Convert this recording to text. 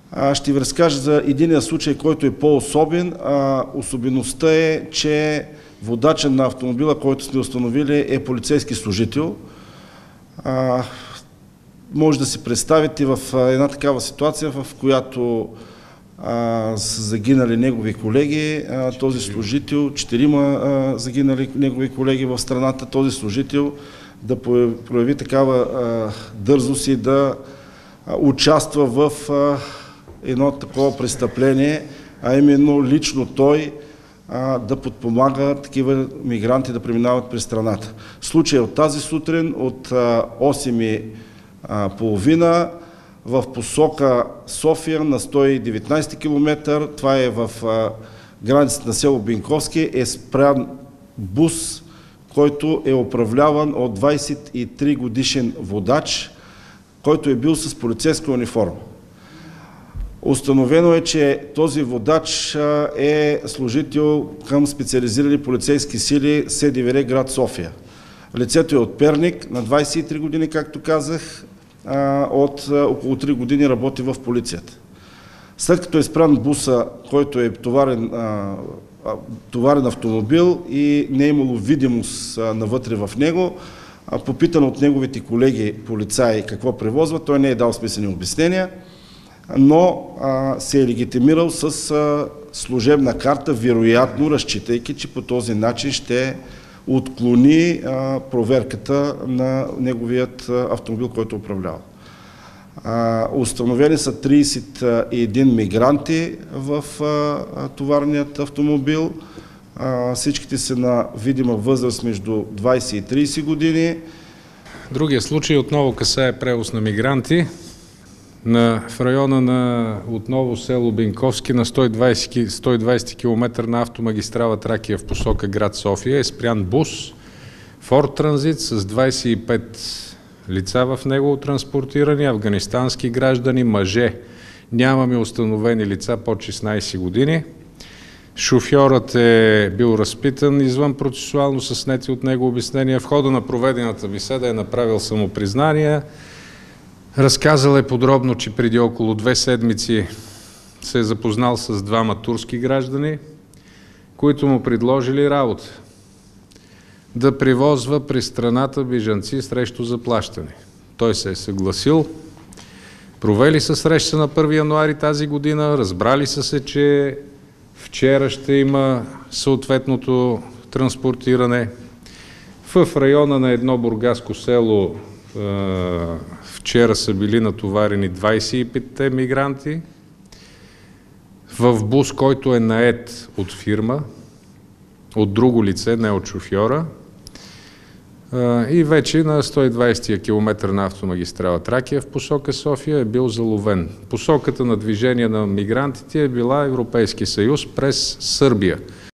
Ще ви разкажа за единия случай, който е по-особен. Особеността е, че водачът на автомобила, който сме установили, е полицейски служител. Може да си представите в една такава ситуация, в която са загинали негови колеги, този служител, 4 загинали негови колеги в страната, този служител да прояви такава дързост и да участва в едно такова престъпление, а именно лично той да подпомага такива мигранти да преминават през страната. Случай от тази сутрин от 8:30 в посока София на 119 км, това е в границата на село Бенковски, е спрян бус, който е управляван от 23 годишен водач, който е бил с полицейска униформа. Установено е, че този водач е служител към специализирани полицейски сили СДВР град София. Лицето е от Перник, на 23 години, както казах, от около 3 години работи в полицията. След като е спрян буса, който е товарен автомобил и не е имало видимост навътре в него, попитан от неговите колеги полицаи какво превозва, той не е дал смислени обяснения, но се е легитимирал с служебна карта, вероятно разчитайки, че по този начин ще отклони проверката на неговият автомобил, който управлява. Установени са 31 мигранти в товарният автомобил. Всичките са на видима възраст между 20 и 30 години. Другия случай отново касае превоз на мигранти. В района на отново село Бенковски на 120 км на автомагистрала Тракия в посока град София е спрян бус Форд Транзит с 25 лица в него транспортирани, афганистански граждани, мъже. Нямаме установени лица под 16 години. Шофьорът е бил разпитан извън процесуално със снети от него обяснения. В хода на проведената беседа е направил самопризнания. Разказал е подробно, че преди около 2 седмици се е запознал с 2 турски граждани, които му предложили работа да превозва през страната бежанци срещу заплащане. Той се е съгласил. Провели са среща на 1 януари тази година, разбрали са се, че вчера ще има съответното транспортиране. В района на едно бургаско село вчера са били натоварени 25 мигранти в бус, който е нает от фирма, от друго лице, не от шофьора. И вече на 120 км на автомагистрала Тракия в посока София е бил заловен. Посоката на движение на мигрантите е била Европейски съюз през Сърбия.